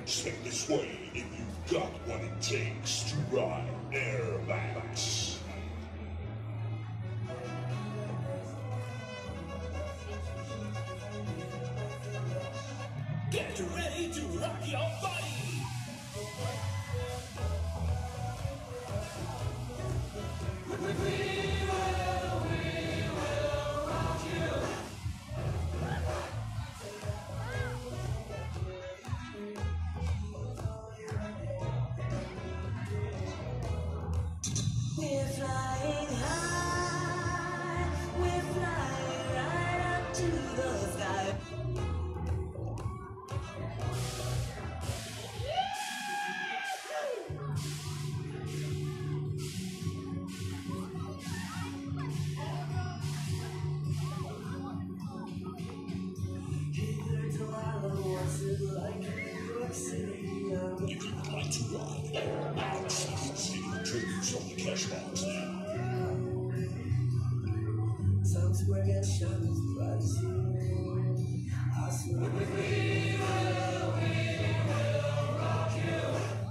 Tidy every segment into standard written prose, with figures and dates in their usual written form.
Step this way if you've got what it takes to ride Air Max. Get ready to rock your body! We're flying high, we're flying right up to the sky. If you would like to ride Air Max, see the triggers on the cash box now. Times work and shine as bright as you. I swear we will rock you.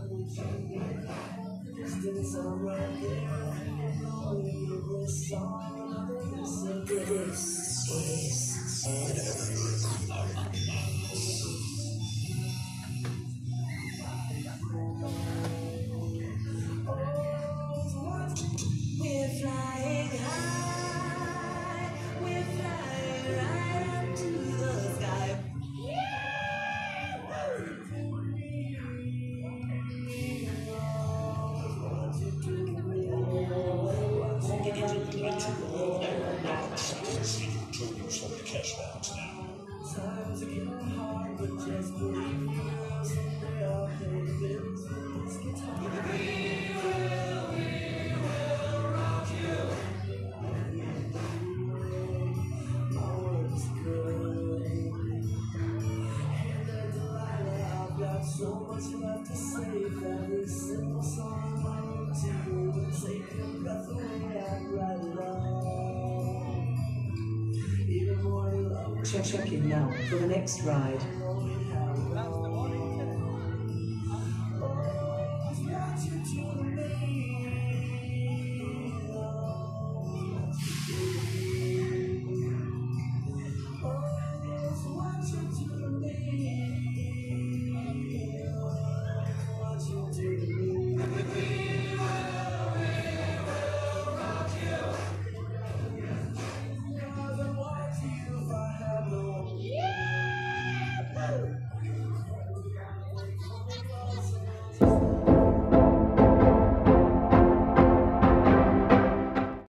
Distance I'm right there. This song, this is we're flying high, we're flying right up to the sky. If you would like to ride Air Max, see the triggers on the cash box now. Times are getting hard, but just believe me, someday I'll pay the bills with this guitar. We will rock you. My words good. And Delilah, I've got so much left to say. That this simple song I wrote to you would take your breath away. I'd write it all. Even more love. Check in now for the next ride.